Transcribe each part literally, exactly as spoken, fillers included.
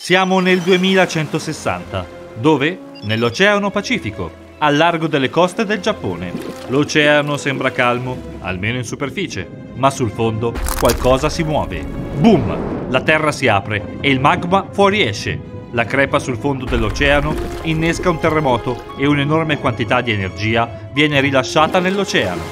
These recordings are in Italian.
Siamo nel duemilacentosessanta. Dove? Nell'Oceano Pacifico, al largo delle coste del Giappone. L'oceano sembra calmo, almeno in superficie, ma sul fondo qualcosa si muove. Boom! La terra si apre e il magma fuoriesce. La crepa sul fondo dell'oceano innesca un terremoto e un'enorme quantità di energia viene rilasciata nell'oceano.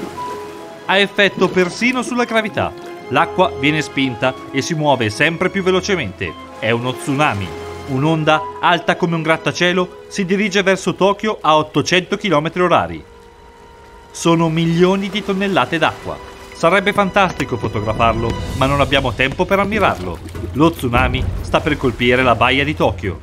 Ha effetto persino sulla gravità. L'acqua viene spinta e si muove sempre più velocemente. È uno tsunami. Un'onda alta come un grattacielo si dirige verso Tokyo a ottocento chilometri orari. Sono milioni di tonnellate d'acqua. Sarebbe fantastico fotografarlo, ma non abbiamo tempo per ammirarlo. Lo tsunami sta per colpire la baia di Tokyo.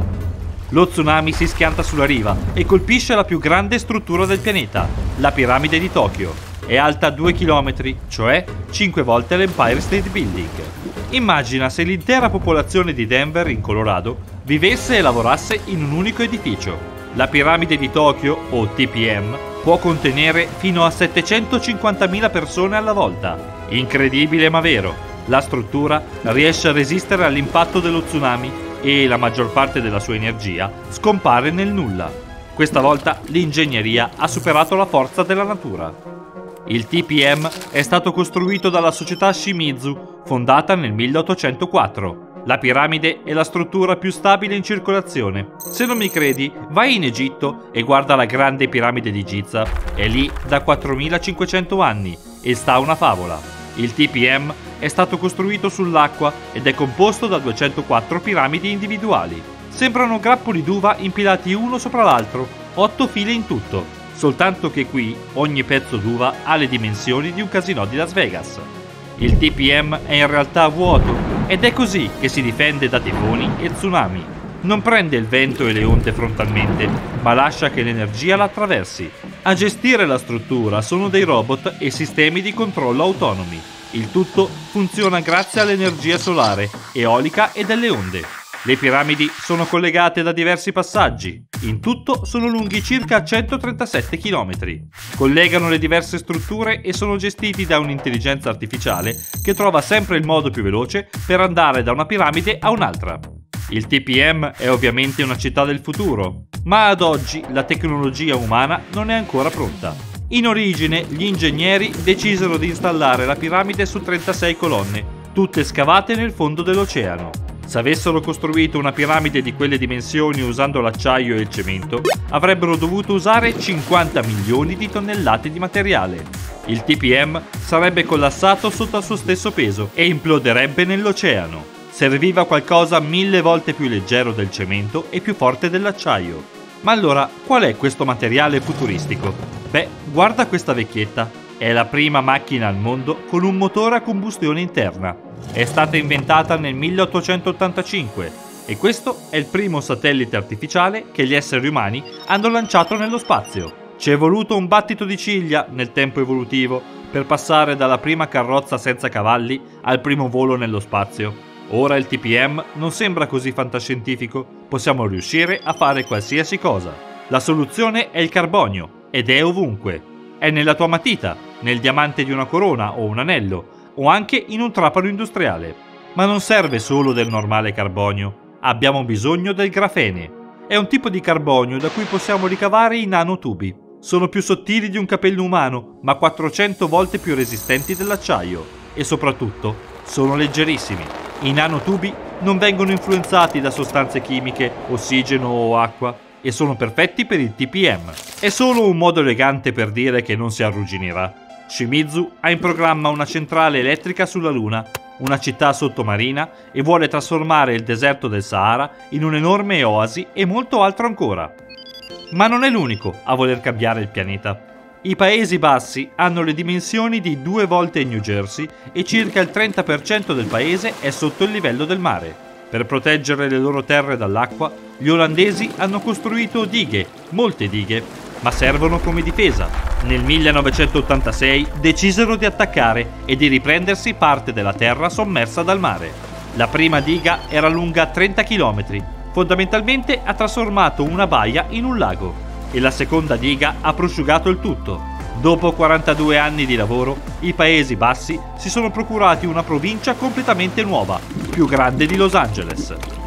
Lo tsunami si schianta sulla riva e colpisce la più grande struttura del pianeta, la piramide di Tokyo. È alta due chilometri, cioè cinque volte l'Empire State Building. Immagina se l'intera popolazione di Denver, in Colorado, vivesse e lavorasse in un unico edificio. La piramide di Tokyo, o T P M, può contenere fino a settecentocinquantamila persone alla volta. Incredibile ma vero. La struttura riesce a resistere all'impatto dello tsunami e la maggior parte della sua energia scompare nel nulla. Questa volta l'ingegneria ha superato la forza della natura. Il T P M è stato costruito dalla società Shimizu, fondata nel milleottocentoquattro. La piramide è la struttura più stabile in circolazione. Se non mi credi, vai in Egitto e guarda la grande piramide di Giza. È lì da quattromilacinquecento anni e sta una favola. Il T P M è stato costruito sull'acqua ed è composto da duecentoquattro piramidi individuali. Sembrano grappoli d'uva impilati uno sopra l'altro, otto file in tutto. Soltanto che qui ogni pezzo d'uva ha le dimensioni di un casinò di Las Vegas. Il T P M è in realtà vuoto ed è così che si difende da tifoni e tsunami. Non prende il vento e le onde frontalmente, ma lascia che l'energia la attraversi. A gestire la struttura sono dei robot e sistemi di controllo autonomi. Il tutto funziona grazie all'energia solare, eolica e delle onde. Le piramidi sono collegate da diversi passaggi. In tutto sono lunghi circa centotrentasette chilometri. Collegano le diverse strutture e sono gestiti da un'intelligenza artificiale che trova sempre il modo più veloce per andare da una piramide a un'altra. Il T P M è ovviamente una città del futuro, ma ad oggi la tecnologia umana non è ancora pronta. In origine gli ingegneri decisero di installare la piramide su trentasei colonne, tutte scavate nel fondo dell'oceano. Se avessero costruito una piramide di quelle dimensioni usando l'acciaio e il cemento, avrebbero dovuto usare cinquanta milioni di tonnellate di materiale. Il T P M sarebbe collassato sotto al suo stesso peso e imploderebbe nell'oceano. Serviva qualcosa mille volte più leggero del cemento e più forte dell'acciaio. Ma allora, qual è questo materiale futuristico? Beh, guarda questa vecchietta. È la prima macchina al mondo con un motore a combustione interna. È stata inventata nel milleottocentottantacinque e questo è il primo satellite artificiale che gli esseri umani hanno lanciato nello spazio. Ci è voluto un battito di ciglia nel tempo evolutivo per passare dalla prima carrozza senza cavalli al primo volo nello spazio. Ora il T P M non sembra così fantascientifico, possiamo riuscire a fare qualsiasi cosa. La soluzione è il carbonio ed è ovunque. È nella tua matita, nel diamante di una corona o un anello, o anche in un trapano industriale. Ma non serve solo del normale carbonio, abbiamo bisogno del grafene. È un tipo di carbonio da cui possiamo ricavare i nanotubi. Sono più sottili di un capello umano, ma quattrocento volte più resistenti dell'acciaio. E soprattutto, sono leggerissimi. I nanotubi non vengono influenzati da sostanze chimiche, ossigeno o acqua, e sono perfetti per il T P M. È solo un modo elegante per dire che non si arrugginirà. Shimizu ha in programma una centrale elettrica sulla Luna, una città sottomarina e vuole trasformare il deserto del Sahara in un'enorme oasi e molto altro ancora. Ma non è l'unico a voler cambiare il pianeta. I Paesi Bassi hanno le dimensioni di due volte il New Jersey e circa il trenta per cento del paese è sotto il livello del mare. Per proteggere le loro terre dall'acqua, gli olandesi hanno costruito dighe, molte dighe, ma servono come difesa. Nel millenovecentottantasei decisero di attaccare e di riprendersi parte della terra sommersa dal mare. La prima diga era lunga trenta chilometri, fondamentalmente ha trasformato una baia in un lago, e la seconda diga ha prosciugato il tutto. Dopo quarantadue anni di lavoro, i Paesi Bassi si sono procurati una provincia completamente nuova, più grande di Los Angeles.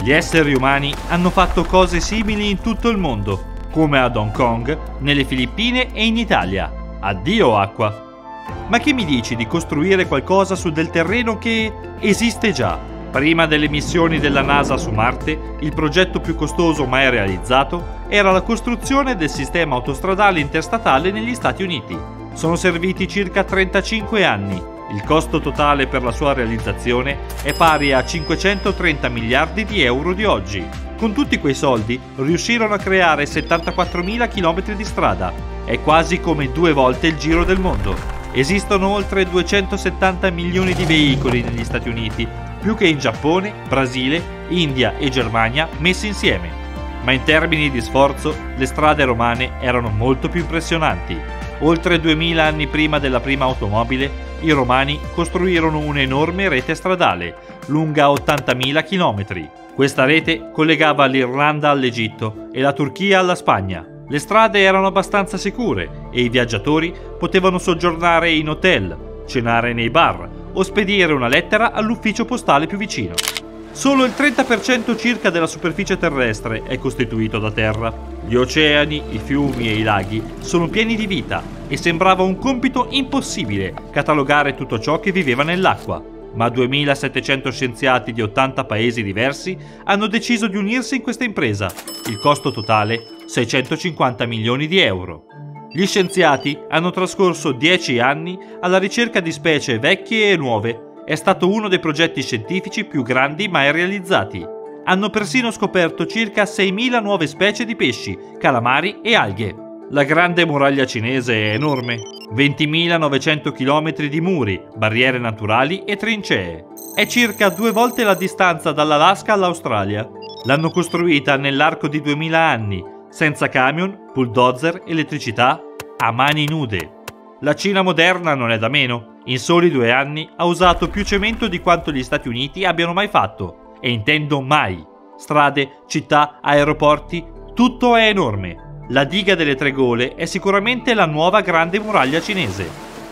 Gli esseri umani hanno fatto cose simili in tutto il mondo, come ad Hong Kong, nelle Filippine e in Italia. Addio acqua! Ma che mi dici di costruire qualcosa su del terreno che esiste già? Prima delle missioni della NASA su Marte, il progetto più costoso mai realizzato era la costruzione del sistema autostradale interstatale negli Stati Uniti. Sono serviti circa trentacinque anni. Il costo totale per la sua realizzazione è pari a cinquecentotrenta miliardi di euro di oggi. Con tutti quei soldi riuscirono a creare settantaquattromila chilometri di strada. È quasi come due volte il giro del mondo. Esistono oltre duecentosettanta milioni di veicoli negli Stati Uniti, più che in Giappone, Brasile, India e Germania messi insieme. Ma in termini di sforzo, le strade romane erano molto più impressionanti. Oltre duemila anni prima della prima automobile, i romani costruirono un'enorme rete stradale, lunga ottantamila chilometri. Questa rete collegava l'Irlanda all'Egitto e la Turchia alla Spagna. Le strade erano abbastanza sicure e i viaggiatori potevano soggiornare in hotel, cenare nei bar o spedire una lettera all'ufficio postale più vicino. Solo il trenta per cento circa della superficie terrestre è costituito da terra. Gli oceani, i fiumi e i laghi sono pieni di vita e sembrava un compito impossibile catalogare tutto ciò che viveva nell'acqua. Ma duemilasettecento scienziati di ottanta paesi diversi hanno deciso di unirsi in questa impresa. Il costo totale seicentocinquanta milioni di euro. Gli scienziati hanno trascorso dieci anni alla ricerca di specie vecchie e nuove. È stato uno dei progetti scientifici più grandi mai realizzati. Hanno persino scoperto circa seimila nuove specie di pesci, calamari e alghe. La Grande Muraglia Cinese è enorme, ventimilanovecento chilometri di muri, barriere naturali e trincee. È circa due volte la distanza dall'Alaska all'Australia. L'hanno costruita nell'arco di duemila anni, senza camion, bulldozer, elettricità, a mani nude. La Cina moderna non è da meno. In soli due anni ha usato più cemento di quanto gli Stati Uniti abbiano mai fatto. E intendo mai. Strade, città, aeroporti, tutto è enorme. La diga delle Tre Gole è sicuramente la nuova Grande Muraglia Cinese.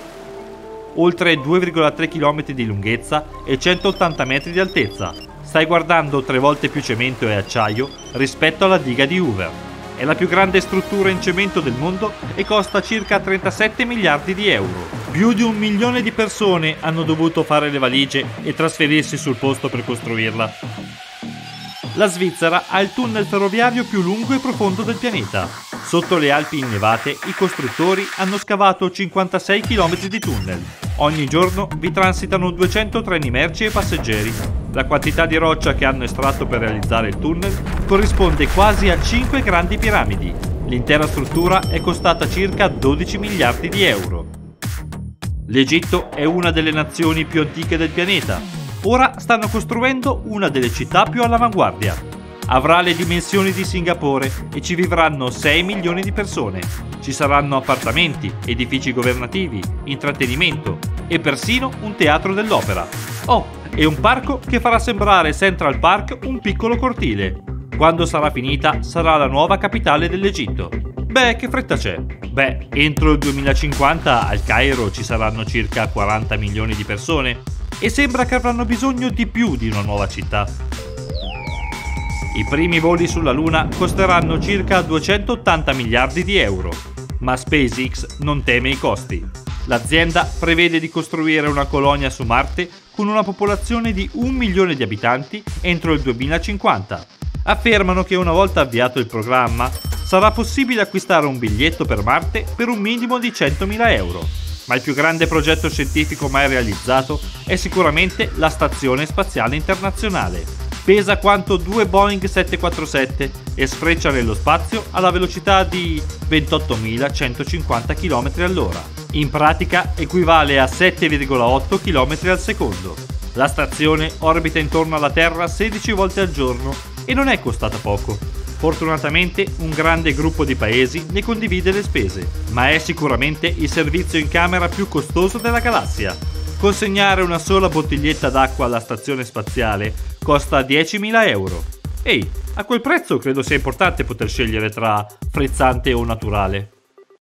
Oltre due virgola tre chilometri di lunghezza e centottanta metri di altezza. Stai guardando tre volte più cemento e acciaio rispetto alla diga di Hoover. È la più grande struttura in cemento del mondo e costa circa trentasette miliardi di euro. Più di un milione di persone hanno dovuto fare le valigie e trasferirsi sul posto per costruirla. La Svizzera ha il tunnel ferroviario più lungo e profondo del pianeta. Sotto le Alpi innevate, i costruttori hanno scavato cinquantasei chilometri di tunnel. Ogni giorno vi transitano duecento treni merci e passeggeri. La quantità di roccia che hanno estratto per realizzare il tunnel corrisponde quasi a cinque grandi piramidi. L'intera struttura è costata circa dodici miliardi di euro. L'Egitto è una delle nazioni più antiche del pianeta. Ora stanno costruendo una delle città più all'avanguardia. Avrà le dimensioni di Singapore e ci vivranno sei milioni di persone. Ci saranno appartamenti, edifici governativi, intrattenimento e persino un teatro dell'opera. Oh, e un parco che farà sembrare Central Park un piccolo cortile. Quando sarà finita, sarà la nuova capitale dell'Egitto. Beh, che fretta c'è? Beh, entro il duemilacinquanta al Cairo ci saranno circa quaranta milioni di persone e sembra che avranno bisogno di più di una nuova città. I primi voli sulla Luna costeranno circa duecentottanta miliardi di euro, ma SpaceX non teme i costi. L'azienda prevede di costruire una colonia su Marte con una popolazione di un milione di abitanti entro il duemilacinquanta. Affermano che una volta avviato il programma sarà possibile acquistare un biglietto per Marte per un minimo di centomila euro. Ma il più grande progetto scientifico mai realizzato è sicuramente la Stazione Spaziale Internazionale. Pesa quanto due Boeing sette quattro sette e sfreccia nello spazio alla velocità di ventottomilacentocinquanta chilometri all'ora. In pratica equivale a sette virgola otto chilometri al secondo. La stazione orbita intorno alla Terra sedici volte al giorno e non è costata poco. Fortunatamente un grande gruppo di paesi ne condivide le spese, ma è sicuramente il servizio in camera più costoso della galassia. Consegnare una sola bottiglietta d'acqua alla stazione spaziale costa diecimila euro. Ehi, a quel prezzo credo sia importante poter scegliere tra frizzante o naturale.